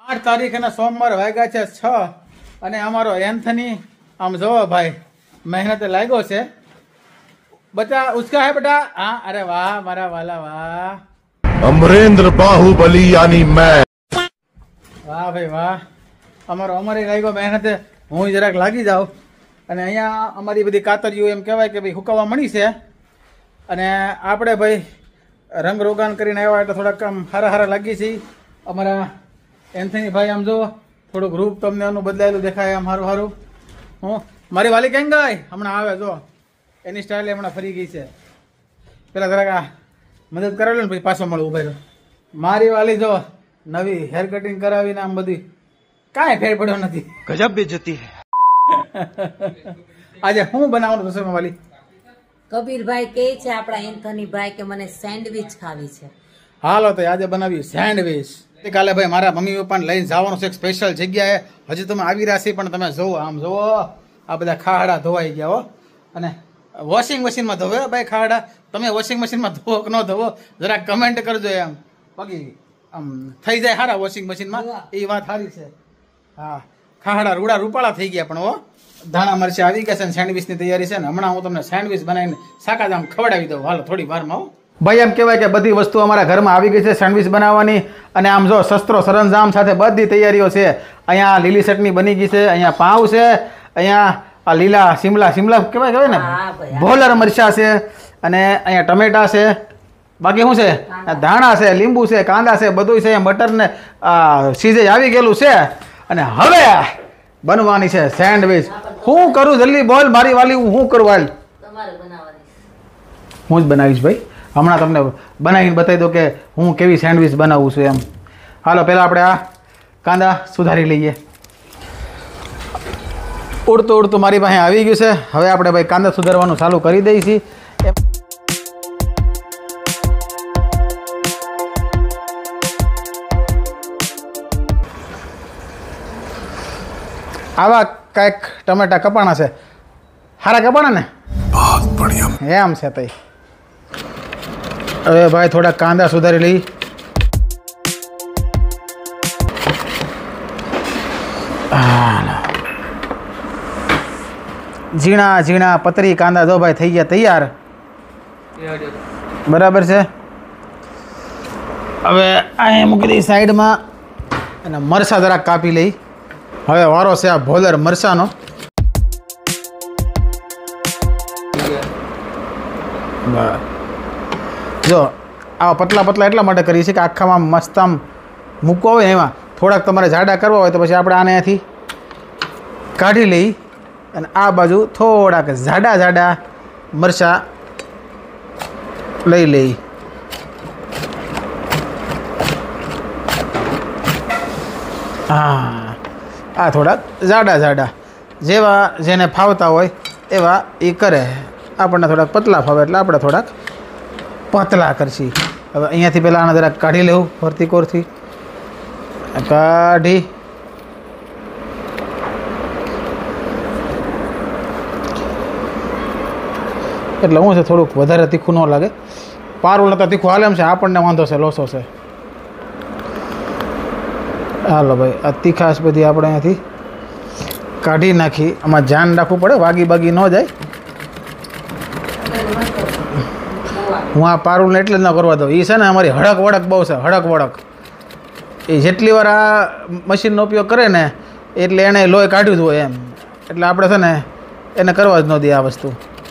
8 તારીખના સોમવાર વાગ્યા છે 6 અને અમારો એન્થની આમ જોવો ભાઈ મહેનતે લાગ્યો છે બટા ઉસકા હે બેટા હા અરે વાહ મારા વાલા વાહ અમરેન્દ્ર બાહુબલી યાની મેં વાહ ભાઈ વાહ અમારે લાગ્યો મહેનતે હું જરાક લાગી જાઉં અને અહીંયા અમારી બધી કાતરીઓ એમ કહેવાય કે ભાઈ હુકાવા મળી છે અને આપણે ભાઈ રંગ રોગાન કરીને આવ્યા એટલે થોડાક આમ હારા લાગી છે અમારા એન્થની ભાઈ આમ જો થોડુંક રૂપ તમને એનું બદલાયેલું દેખાય આમ સારું હું મારી વાલી કેમ ગઈ હમણાં આવે જો એની સ્ટાઇલ હમણાં ફરી ગઈ છે પેલા જરાક આ મદદ કરાવેલું ને પછી પાછો મળે ઉભા રહ્યો મારી વાલી જો નવી હેર કટિંગ કરાવીને આમ બધી કાંઈ ફેર પડ્યો નથી ગજબ બેઇજ્જતી હે આજે હું બનાવવાનું રસોઈમાં વાલી કબીરભાઈ કહે છે આપણા એન્થનીભાઈ કે મને સેન્ડવિચ ખાવી છે હાલો તો આજે બનાવી સેન્ડવિચ કાલે ભાઈ મારા મમ્મી પપ્પાને લઈને જવાનું છે એક સ્પેશિયલ જગ્યાએ હજી તમે આવી રહ્યા છે પણ તમે જોવો આમ જોવો આ બધા ખાડા ધોવાઈ ગયા હો અને વોશિંગ મશીનમાં ધોવે ભાઈ ખાડા તમે વોશિંગ મશીનમાં ધોવો કે ન ધોવો જરા કમેન્ટ કરજો એમ પગી આમ થઈ જાય સારા વોશિંગ મશીનમાં એ વાત સારી છે હા ખાડા રૂડા રૂપાળા થઈ ગયા પણ હો ધાણા મરચા આવી ગયા છે અને સેન્ડવિચની તૈયારી છે ને હમણાં હું તમને સેન્ડવિચ બનાવીને શાકા આમ ખવડાવી દઉં હાલો થોડી વારમાં હો ભાઈ એમ કહેવાય કે બધી વસ્તુ અમારા ઘરમાં આવી ગઈ છે સેન્ડવિચ બનાવવાની અને આમ જો શસ્ત્રો સરંજામ સાથે બધી તૈયારીઓ છે અહીંયા લીલી ચટણી બની ગઈ છે અહીંયા પાઉં છે અહીંયા આ લીલા શિમલા કહેવાય ને ભોલર મરચા છે અને અહીંયા ટમેટા છે બાકી શું છે ધાણા છે લીંબુ છે કાંદા છે બધું છે બટર ને સીઝે આવી ગયેલું છે અને હવે બનવાની છે સેન્ડવિચ હું કરું જલ્દી બોલ મારી વાલી હું કરું હાલ હું જ બનાવીશ ભાઈ હમણાં તમને બનાવીને બતાવી દો કે હું કેવી સેન્ડવિચ બનાવું છું એમ હાલો પહેલાં આપણે આ કાંદા સુધારી લઈએ ઉડતું મારી પાસે આવી ગયું છે હવે આપણે ભાઈ કાંદા સુધારવાનું ચાલુ કરી દઈએ છીએ આવા કાંઈક ટમેટા કપાણા છે સારા કપાણા ને बहुत बढ़िया એમ છે તઈ હવે ભાઈ થોડા કાંદા સુધારી લઈ ઝીણા પતરી કાંદા જો ભાઈ થઈ ગયા તૈયાર બરાબર છે હવે અહીં મૂકી દઈ સાઈડમાં અને મરચાં જરાક કાપી લઈ હવે વારો છે આ ભોલર મરચાંનો જો આવા પતલા એટલા માટે કરીએ છીએ કે આખામાં મસ્ત આમ મૂકવા હોય ને એમાં થોડાક તમારે જાડા કરવા હોય તો પછી આપણે આને અહીંયાથી કાઢી લઈ અને આ બાજુ થોડાક જાડા મરચાં લઈ લઈ હા આ થોડાક જાડા જેવા જેને ફાવતા હોય એવા એ કરે આપણને થોડાક પતલા ફાવે એટલે આપણે થોડાક પતલા કરશી હવે અહીંયાથી પહેલાં આને જરાક કાઢી લેવું ફરતી કોરથી કાઢી એટલે હું છે થોડુંક વધારે તીખું ન લાગે પારું નતા તીખું હાલે એમ છે આપણને વાંધો છે લોસો છે હાલો ભાઈ આ તીખાશ બધી આપણે અહીંયાથી કાઢી નાખી આમાં ધ્યાન રાખવું પડે વાગી ન જાય હું આ પારુંને એટલે જ ન કરવા દઉં એ છે ને અમારી હડક વડક બહુ છે હડક વડક એ જેટલી વાર આ મશીનનો ઉપયોગ કરે ને એટલે એણે લોહી કાઢ્યું જ હોય એમ એટલે આપણે છે ને એને કરવા જ ન દઈએ આ વસ્તુ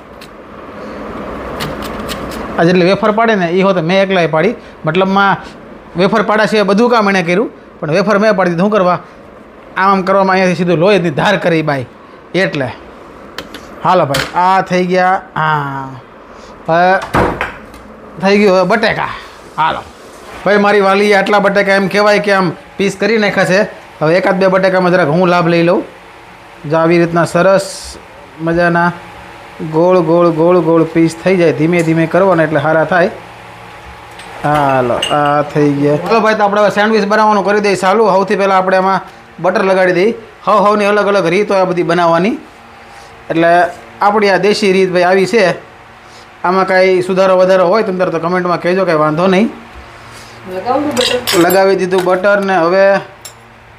આ જેટલી વેફર પાડે ને એ હોત મેં એકલાય પાડી મતલબમાં વેફર પાડા સિવાય બધું કામ એણે કર્યું પણ વેફર મેં પાડી દીધું શું કરવા આમ કરવામાં અહીંયાથી સીધું લોહીની ધાર કરી બાઈ એટલે હાલો ભાઈ આ થઈ ગયા હા હવે થઈ ગયું હવે બટેકા હાલો ભાઈ મારી વાલી આટલા બટેકા એમ કહેવાય કે આમ પીસ કરી નાખ્યા છે હવે એકાદ બે બટેકામાં જરાક હું લાભ લઈ લઉં જો આવી રીતના સરસ મજાના ગોળ પીસ થઈ જાય ધીમે કરવાના એટલે સારા થાય હાલો આ થઈ ગયા ચાલો ભાઈ તો આપણે હવે સેન્ડવિચ બનાવવાનું કરી દઈએ ચાલુ સૌથી પહેલાં આપણે એમાં બટર લગાડી દઈએ હવની અલગ રીત હોય આ બધી બનાવવાની એટલે આપણી આ દેશી રીત ભાઈ આવી છે આમાં કાંઈ સુધારો વધારો હોય તમે તો કમેન્ટમાં કહેજો કાંઈ વાંધો નહીં લગાવી દીધું બટર ને હવે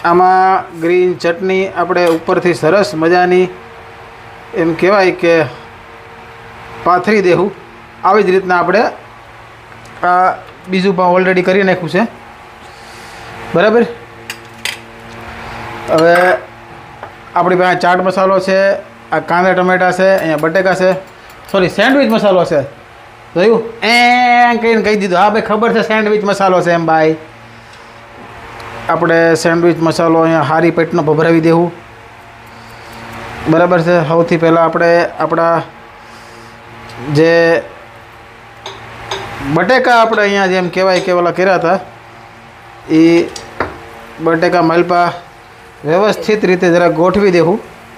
આમાં ગ્રીન ચટણી આપણે ઉપરથી સરસ મજાની એમ કહેવાય કે પાથરી દેવું. આવી જ રીતના આપણે આ બીજું પણ ઓલરેડી કરી નાખ્યું છે. બરાબર. હવે આપણી પાસે ચાટ મસાલો છે, આ કાંદા ટમેટા છે, અહીંયા બટેકા છે, સોરી સેન્ડવિચ મસાલો છે. જોયું કહીને કહી દીધું. હા ભાઈ ખબર છે સેન્ડવિચ મસાલો છે એમ ભાઈ. આપણે સેન્ડવિચ મસાલો અહીંયા હારી પેટનો ભભરાવી દેવું. બરાબર છે. સૌથી પહેલાં આપણે આપણા જે બટેકા આપણે અહીંયા જેમ કહેવાય કે ઓલા કર્યા હતા એ બટેકા માલપા વ્યવસ્થિત રીતે જરા ગોઠવી દેવું.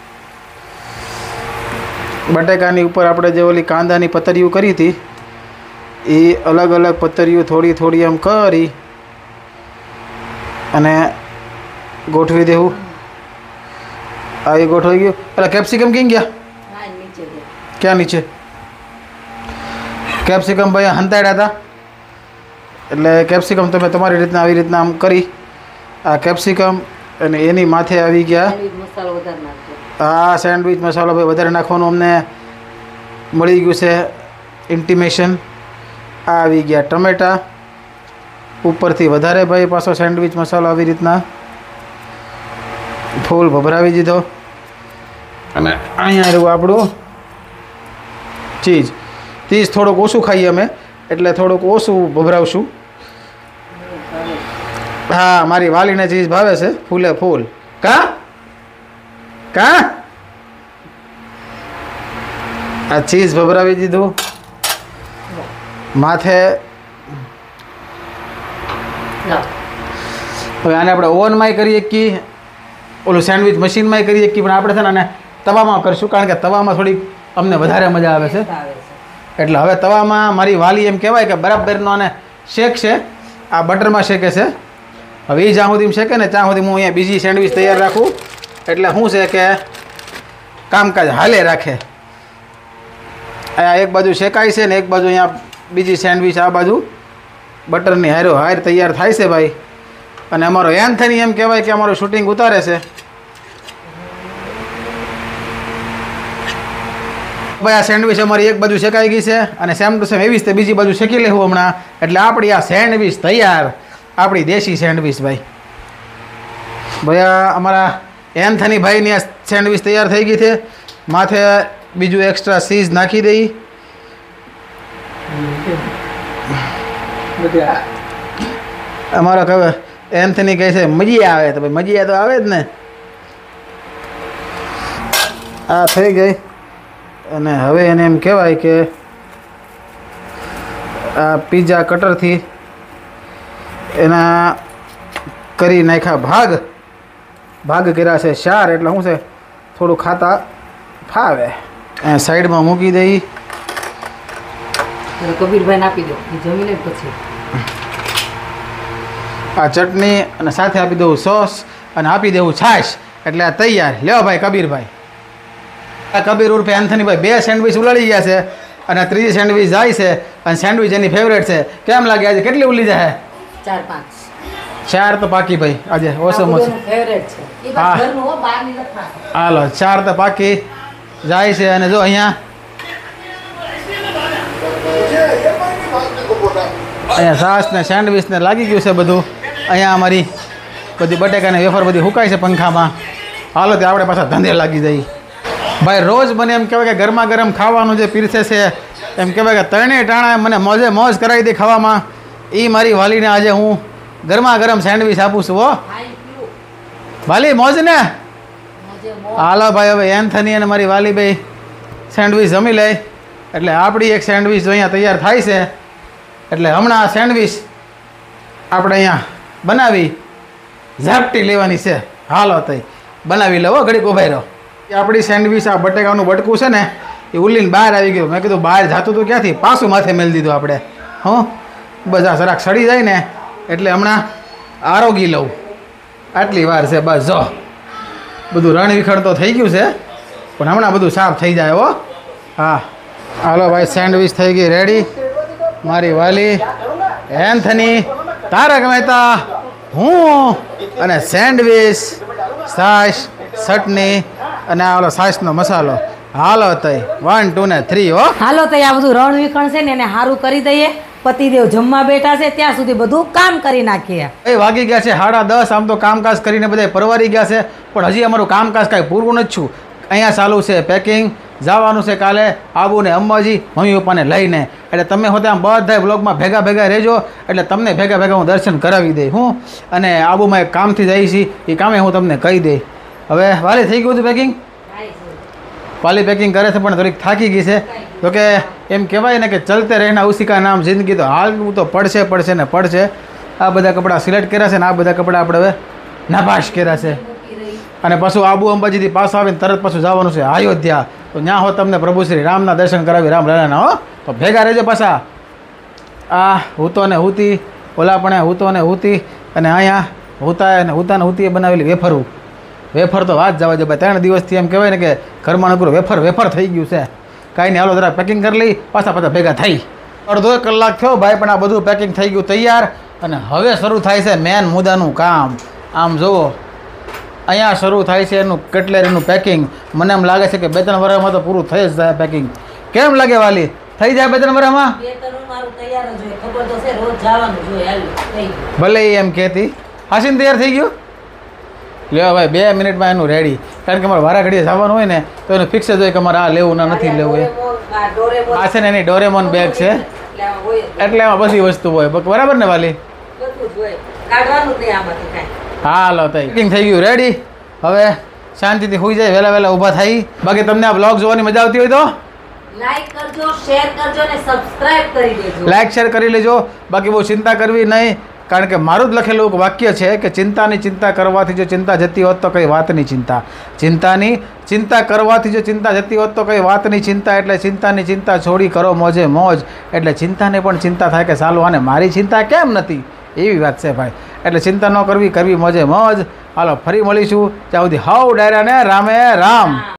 બટેકાની ઉપર આપણે જે ઓલી કાંદાની પતરીઓ કરી હતી એ અલગ અલગ પતરીઓ થોડી થોડી એમ કરી અને ગોઠવી દેવું. આ એ ગોઠવાઈ ગયું. એટલે કેપ્સિકમ ક્યાં ગયા? ક્યાં નીચે? કેપ્સિકમ ભાઈ હંતાડ્યા હતા. એટલે કેપ્સિકમ તમે તમારી રીતના આવી રીતના આમ કરી આ કેપ્સિકમ અને એની માથે આવી ગયા હા સેન્ડવિચ મસાલો ભાઈ વધારે નાખવાનું અમને મળી ગયું છે ઇન્ટિમેશન. આ આવી ગયા ટમેટા ઉપરથી વધારે ભાઈ પાછો સેન્ડવિચ મસાલો આવી રીતના ફૂલ ભભરાવી દીધો. અને અહીંયા રહ્યું આપણું ચીઝ. ચીઝ થોડુંક ઓછું ખાઈએ અમે એટલે થોડુંક ઓછું ભભરાવશું. હા મારી વાલીને ચીઝ ભાવે છે ફૂલે ફૂલ. કા આ ચીઝ ભભરાવી દીધું માથે. હવે આને આપણે ઓવનમાંય કરી શકીએ, ઓલું સેન્ડવિચ મશીનમાંય કરી શકીએ, પણ આપણે છે ને આને તવામાં કરશું કારણ કે તવામાં થોડીક અમને વધારે મજા આવે છે. એટલે હવે તવામાં મારી વાલી એમ કહેવાય કે બરાબરનો આને શેક છે. આ બટરમાં શેકે છે. હવે એ જ્યાં સુધી શેકે ને ત્યાં સુધી હું અહીંયા બીજી સેન્ડવિચ તૈયાર રાખું. એટલે શું છે કે કામકાજ હાલે રાખે. અહીંયા એક બાજુ શેકાય છે ને એક બાજુ અહીંયા બીજી સેન્ડવિચ આ બાજુ બટરની હારો હાર તૈયાર થાય છે ભાઈ. અને અમારો એન્થની એમ કહેવાય કે અમારું શૂટિંગ ઉતારે છે ભાઈ. આ સેન્ડવિચ અમારી એક બાજુ શેકાઈ ગઈ છે અને સેમ ટુ સેમ એવી જ તે બીજી બાજુ શેકી લેવું હમણાં. એટલે આપણી આ સેન્ડવિચ તૈયાર, આપણી દેશી સેન્ડવિચ ભાઈ. ભાઈ આ અમારા એન્થની ભાઈની આ સેન્ડવિચ તૈયાર થઈ ગઈ છે. માથે બીજું એક્સ્ટ્રા ચીઝ નાખી દઈ. અમારો કહે એન્થની કહે છે મજી આવે તો ભાઈ મજી તો આવે જ ને. આ થઈ ગઈ અને હવે એને એમ કહેવાય કે આ પીઝા કટરથી એના કરી નાખ્યા ભાગ કર્યા છે 4. એટલે શું છે થોડું ખાતા ફાવે. સાઈડમાં મૂકી દઈ. કબીરભાઈને આપી દો જમીને પછી આ ચટણી અને સાથે આપી દઉં સોસ અને આપી દેવું છાશ. એટલે આ તૈયાર. લ્યો ભાઈ કબીરભાઈ. આ કબીર ઉર્ફે એન્થનીભાઈ 2 સેન્ડવિચ ઉલાડી ગયા છે અને ત્રીજી સેન્ડવિચ જાય છે. અને સેન્ડવિચ એની ફેવરેટ છે. કેમ લાગે આજે કેટલી ઉલી જાય? 4 તો પાકી ભાઈ આજે ઓસમ ઓછું ફેવરેટ છે. હા હાલો 4 તો પાકી જાય છે. અને જો અહીંયા છાશ ને સેન્ડવિચ ને લાગી ગયું છે બધું. અહીંયા અમારી બધી બટેકાની વેફર બધી હુકાય છે પંખામાં. હાલો તે આપણે પાછા ધંધે લાગી જઈએ ભાઈ. રોજ મને એમ કહેવાય કે ગરમા ગરમ ખાવાનું જે પીરસે છે એમ કહેવાય કે ત્રણેય ટાણા મને મોજે મોજ કરાવી દે ખાવામાં. એ મારી વાલીને આજે હું ગરમા ગરમ સેન્ડવિચ આપું છું. હો વાલી મોજ ને. હાલો ભાઈ હવે એન્થની અને મારી વાલી ભાઈ સેન્ડવિચ જમી લે. એટલે આપણી એક સેન્ડવિચ અહીંયા તૈયાર થાય છે. એટલે હમણાં આ સેન્ડવિચ આપણે અહીંયા બનાવી ઝાપટી લેવાની છે. હાલો તઈ બનાવી લો ઘડીક ઉભાઈ રહો. આપણી સેન્ડવિચ આ બટેકાનું બટકું છે ને એ ઉલ્લીને બહાર આવી ગયું. મેં કીધું બહાર જાતું હતું ક્યાંથી, પાછું માથે મેળ દીધું આપણે. હું બસ આ જરાક સડી જાય ને એટલે હમણાં આરોગી લઉં. આટલી વાર છે બસ. જો બધું રણ વિખણ તો થઈ ગયું છે પણ હમણાં બધું સાફ થઈ જાય. હો હા હાલો ભાઈ સેન્ડવિચ થઈ ગઈ રેડી. મારી વાલી એન્થની તારક મહેતા હું અને સેન્ડવીચ છાશ ચટણી અને આ ઓલો છાશનો મસાલો. હાલો તઈ 1 2 ને 3 હો. હાલો તો આ બધું રણવીખણ છે ને એને સારું કરી દઈએ. પતિદેવ જમવા બેઠા છે ત્યાં સુધી બધું કામ કરી નાખીએ. એ વાગી ગયા છે 10:30. આમ તો કામકાજ કરીને બધા પરવારી ગયા છે, પણ હજી અમારું કામકાજ કાંઈ પૂરું નથી છું. અહીંયા ચાલુ છે પેકિંગ. જવાનું છે કાલે આબુ ને અંબાજી મમ્મી પપ્પાને લઈને. એટલે તમે હોતે આમ બધા બ્લોગમાં ભેગા રહેજો, એટલે તમને ભેગા હું દર્શન કરાવી દઈ હું. અને આબુમાં એક કામથી જઈએ છીએ, એ કામે હું તમને કહી દઈ. હવે વાલી થઈ ગયું હતું પેકિંગ? વાલી પેકિંગ કરે છે પણ થોડીક થાકી ગઈ છે. તો કે એમ કહેવાય ને કે ચલતે રહેના ઉસી કા નામ જિંદગી. તો હાલવું તો પડશે ને પડશે. આ બધા કપડાં સિલેક્ટ કર્યા છે ને આ બધા કપડાં આપણે હવે નાપાસ કર્યા છે. અને પાછું આબુ અંબાજીથી પાછું આવીને તરત પાછું જવાનું છે અયોધ્યા. તો ત્યાં હો તમને પ્રભુ શ્રી રામના દર્શન કરાવી, રામલલાના હો. તો ભેગા રહેજો પાછા. આ હૂતો ને હૂતી, ઓલા પણ હૂતો ને હૂતી, અને અહીંયા હૂતા અને હૂતા ને હૂતીએ બનાવેલી વેફર તો વાત જવા દે ભાઈ. 3 દિવસથી એમ કહેવાય ને કે ઘરમાં નકરું વેફર થઈ ગયું છે. કાંઈ નહીં, હાલો જરા પેકિંગ કરી લઈ, પાછા ભેગા થઈ. 1.5 કલાક થયો ભાઈ, પણ આ બધું પેકિંગ થઈ ગયું તૈયાર. અને હવે શરૂ થાય છે મેન મુદ્દાનું કામ. આમ જુઓ, અહીંયા શરૂ થાય છે એનું કટલેરીનું પેકિંગ. મને એમ લાગે છે કે 2-3 વર્ષમાં તો પૂરું થઈ જ જાય પેકિંગ. કેમ લાગે વાલી? થઈ જાય 2-3 વર્ષમાં? ભલે એમ કહેતી. હાસીને તૈયાર થઈ ગયું? લેવા ભાઈ 2 મિનિટમાં એનું રેડી. કારણ કે અમારે વારા ઘડીએ જવાનું હોય ને તો એનું ફિક્સ જ હોય કે અમારે આ લેવું ના નથી લેવું. આ છે ને એની ડોરેમોન બેગ છે, એટલે એમાં બધી વસ્તુ હોય. બરાબર ને વાલી? હાલો તઈ પેકિંગ થઈ ગયું રેડી. હવે શાંતિથી હોઈ જાય, વહેલા ઊભા થઈ. બાકી તમને આ બ્લોગ જોવાની મજા આવતી હોય તો લાઈક કરજો, શેર કરજો અને સબસ્ક્રાઇબ કરી દેજો. લાઈક શેર કરી લેજો. બાકી બહુ ચિંતા કરવી નહીં, કારણ કે મારું જ લખેલું એક વાક્ય છે કે ચિંતાની ચિંતા કરવાથી જો ચિંતા જતી હોત તો કઈ વાતની ચિંતા. ચિંતાની ચિંતા કરવાથી જો ચિંતા જતી હોત તો કઈ વાતની ચિંતા. એટલે ચિંતાની ચિંતા છોડી કરો મોજે મોજ. એટલે ચિંતાને પણ ચિંતા થાય કે સાલું આને મારી ચિંતા કેમ નથી, એવી વાત છે ભાઈ. એટલે ચિંતા ન કરવી, કરવી મોજે મોજ. હાલો ફરી મળીશું. ત્યાં સુધી હાઉ ડાયરા ને રામે રામ.